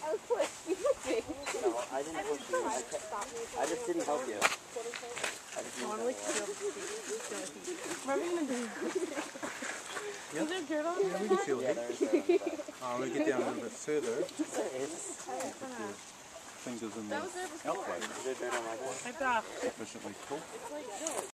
was pushed. You pushed me. No, I didn't push you. I just didn't help you. I just didn't help you. Yeah, we can feel Yeah, it. there is that on the back. I'm going to get down a little bit further. There is. Fingers in the outflow. Is there dirt on my back? Sufficiently cool.